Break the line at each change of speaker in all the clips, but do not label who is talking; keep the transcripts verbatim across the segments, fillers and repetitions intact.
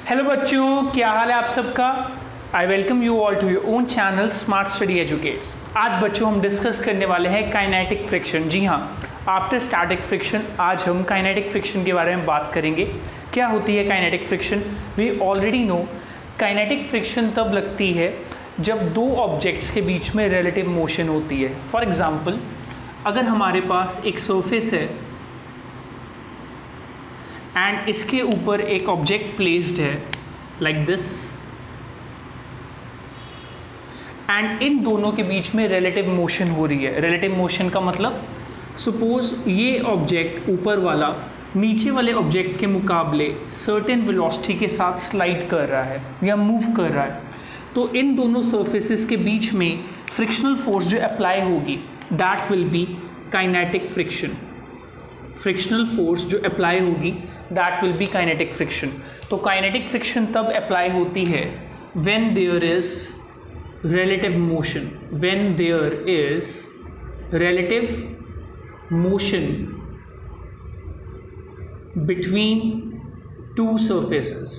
Hello बच्चों, क्या हाल है आप सबका। I welcome you all to your own channel smart study educates. आज बच्चों हम डिस्कस करने वाले हैं काइनेटिक फ्रिक्शन। जी हाँ, आफ्टर स्टैटिक फ्रिक्शन आज हम काइनेटिक फ्रिक्शन के बारे में बात करेंगे। क्या होती है kinetic friction? We already know kinetic friction तब लगती है जब दो ऑब्जेक्ट्स के बीच में रिलेटिव मोशन होती है। फॉर एग्जाम्पल, अगर हमारे पास एक सरफेस है एंड इसके ऊपर एक ऑब्जेक्ट प्लेस्ड है लाइक दिस, एंड इन दोनों के बीच में रिलेटिव मोशन हो रही है। रिलेटिव मोशन का मतलब, सपोज ये ऑब्जेक्ट ऊपर वाला नीचे वाले ऑब्जेक्ट के मुकाबले सर्टेन वेलोसिटी के साथ स्लाइड कर रहा है या मूव कर रहा है, तो इन दोनों सर्फेसिस के बीच में फ्रिक्शनल फोर्स जो अप्लाई होगी that will be kinetic friction. Frictional force जो अप्लाई होगी that will be kinetic friction. तो काइनेटिक फ्रिक्शन तब अप्लाई होती है when there is relative motion, when there is relative motion between two surfaces.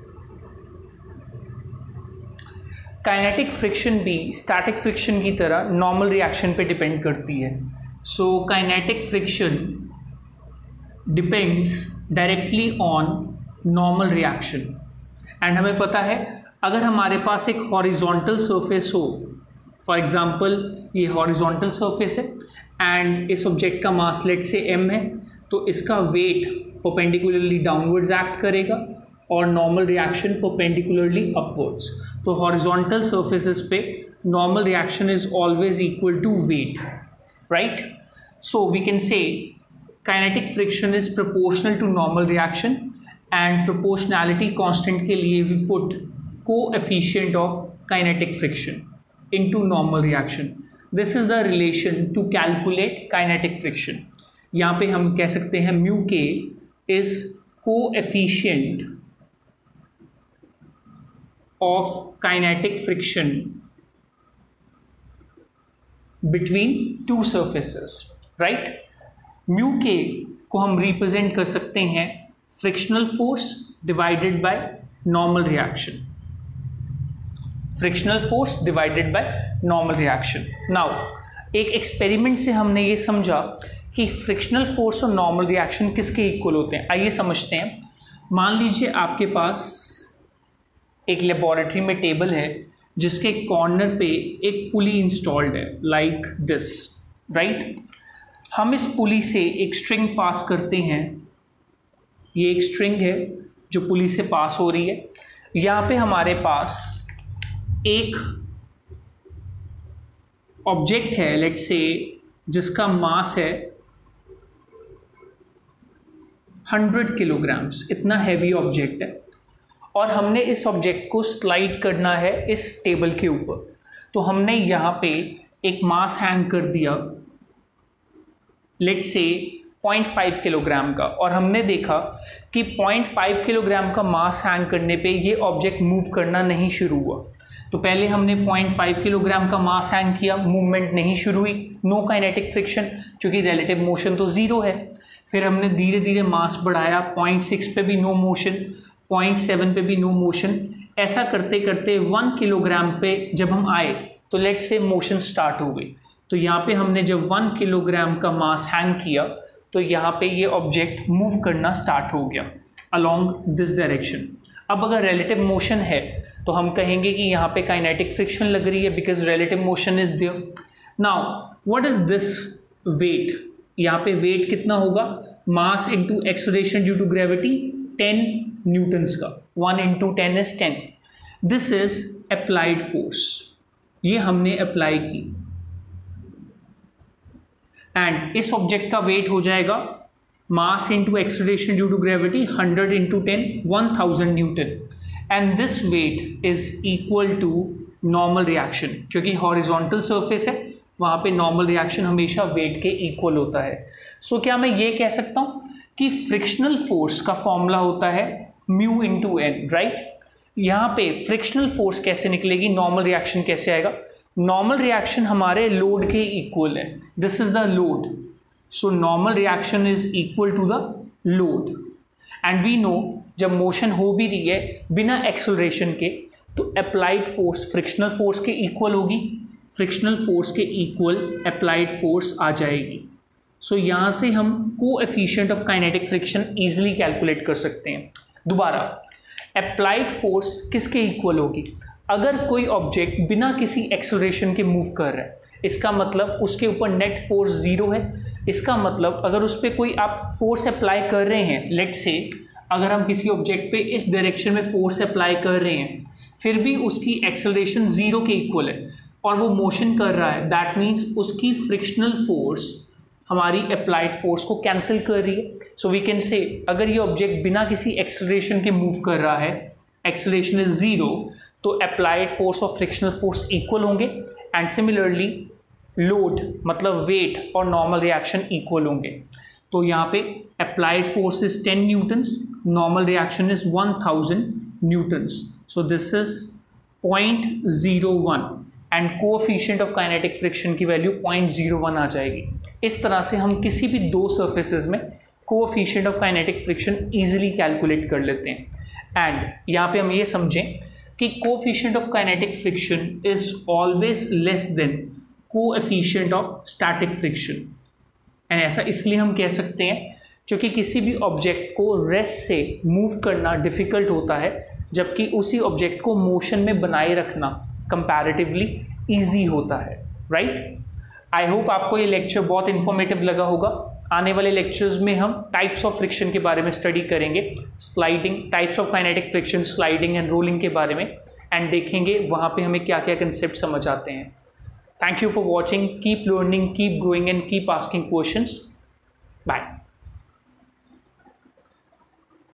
Kinetic friction भी static friction की तरह normal reaction पे डिपेंड करती है। So kinetic friction depends directly on normal reaction. And हमें पता है अगर हमारे पास एक हॉरिजॉन्टल सरफेस हो, फॉर एग्जांपल ये हॉरिजॉन्टल सरफेस है एंड इस ऑब्जेक्ट का मास लेट से m है, तो इसका वेट परपेंडिकुलरली डाउनवर्ड्स एक्ट करेगा और नॉर्मल रिएक्शन परपेंडिकुलरली अपवर्ड्स। तो हॉरिजॉन्टल सरफेसेस पे normal reaction is always equal to weight, right. So we can say kinetic friction is proportional to normal reaction and proportionality constant के लिए we put coefficient of kinetic friction into normal reaction. This is the relation to calculate kinetic friction. यहाँ पे हम कह सकते हैं mu k is coefficient of kinetic friction between two surfaces, right? mu k को हम represent कर सकते हैं frictional force divided by normal reaction. Frictional force divided by normal reaction. Now एक एक्सपेरिमेंट से हमने ये समझा कि फ्रिक्शनल फोर्स और नॉर्मल रिएक्शन किसके इक्वल होते हैं। आइए समझते हैं। मान लीजिए आपके पास एक लेबोरेटरी में टेबल है जिसके कॉर्नर पे एक पुली इंस्टॉल्ड है लाइक दिस, राइट। हम इस पुली से एक स्ट्रिंग पास करते हैं। ये एक स्ट्रिंग है जो पुली से पास हो रही है। यहाँ पे हमारे पास एक ऑब्जेक्ट है लेट्स से जिसका मास है हंड्रेड किलोग्राम्स, इतना हैवी ऑब्जेक्ट है, और हमने इस ऑब्जेक्ट को स्लाइड करना है इस टेबल के ऊपर। तो हमने यहाँ पे एक मास हैंग कर दिया let's say point five kilogram का, और हमने देखा कि पॉइंट फाइव किलोग्राम का मास हैंग करने पे ये ऑब्जेक्ट मूव करना नहीं शुरू हुआ। तो पहले हमने पॉइंट फाइव किलोग्राम का मास हैंग किया, मूवमेंट नहीं शुरू हुई, नो काइनेटिक फ्रिक्शन क्योंकि रिलेटिव मोशन तो ज़ीरो है। फिर हमने धीरे धीरे मास बढ़ाया, पॉइंट सिक्स पे भी नो मोशन, पॉइंट सेवन पे भी नो मोशन। ऐसा करते करते वन किलोग्राम पे जब हम आए तो लेट से मोशन स्टार्ट हो गई। तो यहाँ पे हमने जब वन किलोग्राम का मास हैंग किया तो यहाँ पे ये ऑब्जेक्ट मूव करना स्टार्ट हो गया अलॉन्ग दिस डायरेक्शन। अब अगर रिलेटिव मोशन है तो हम कहेंगे कि यहाँ पे काइनेटिक फ्रिक्शन लग रही है because relative motion is there. Now what is this weight? यहाँ पे वेट कितना होगा? Mass into acceleration due to gravity ten newtons का, one into ten is ten. This is applied force, ये हमने अप्लाई की, एंड इस ऑब्जेक्ट का वेट हो जाएगा mass into acceleration due to gravity hundred into ten, one thousand newton, and this weight is equal to normal reaction. क्योंकि horizontal surface है वहाँ पे नॉर्मल रिएक्शन हमेशा वेट के इक्वल होता है। सो so, क्या मैं ये कह सकता हूँ कि फ्रिक्शनल फोर्स का फॉर्मूला होता है म्यू इंटू एन, राइट। यहाँ पे फ्रिक्शनल फोर्स कैसे निकलेगी, नॉर्मल रिएक्शन कैसे आएगा? नॉर्मल रिएक्शन हमारे लोड के इक्वल है, this is the load, so normal reaction is equal to the load. And we know जब मोशन हो भी रही है बिना एक्सेलरेशन के, तो अप्लाइड फोर्स फ्रिक्शनल फोर्स के इक्वल होगी, फ्रिक्शनल फोर्स के इक्वल अप्लाइड फोर्स आ जाएगी। सो so, यहाँ से हम coefficient of kinetic friction easily calculate कर सकते हैं। दोबारा, अप्लाइड फोर्स किसके इक्वल होगी? अगर कोई ऑब्जेक्ट बिना किसी एक्सेलरेशन के मूव कर रहा है, इसका मतलब उसके ऊपर नेट फोर्स ज़ीरो है। इसका मतलब अगर उस पर कोई आप फोर्स अप्लाई कर रहे हैं, लेट से अगर हम किसी ऑब्जेक्ट पे इस डायरेक्शन में फोर्स अप्लाई कर रहे हैं, फिर भी उसकी एक्सेलरेशन ज़ीरो के इक्वल है और वो मोशन कर रहा है, दैट मीन्स उसकी फ्रिक्शनल फोर्स हमारी अप्लाइड फोर्स को कैंसिल कर रही है। सो वी कैन से अगर ये ऑब्जेक्ट बिना किसी एक्सेलरेशन के मूव कर रहा है, एक्सेलरेशन इज ज़ीरो, तो अप्लाइड फोर्स और फ्रिक्शनल फोर्स इक्वल होंगे। एंड सिमिलरली लोड मतलब वेट और नॉर्मल रिएक्शन इक्वल होंगे। तो यहाँ पे applied force is ten newtons, normal reaction is one thousand newtons. So this is point zero one and coefficient of kinetic friction की value point zero one आ जाएगी। इस तरह से हम किसी भी दो सर्फेसेस में coefficient of kinetic friction easily calculate कर लेते हैं। एंड यहाँ पे हम ये समझें कि coefficient of kinetic friction is always less than coefficient of static friction. And ऐसा इसलिए हम कह सकते हैं क्योंकि किसी भी ऑब्जेक्ट को रेस्ट से मूव करना डिफ़िकल्ट होता है, जबकि उसी ऑब्जेक्ट को मोशन में बनाए रखना कंपैरेटिवली ईजी होता है, राइट। आई होप आपको ये लेक्चर बहुत इन्फॉर्मेटिव लगा होगा। आने वाले लेक्चर्स में हम टाइप्स ऑफ फ्रिक्शन के बारे में स्टडी करेंगे, sliding, types of kinetic friction, sliding and rolling के बारे में, एंड देखेंगे वहाँ पे हमें क्या क्या कंसेप्ट समझ आते हैं। Thank you for watching. Keep learning, keep growing, and keep asking questions. Bye.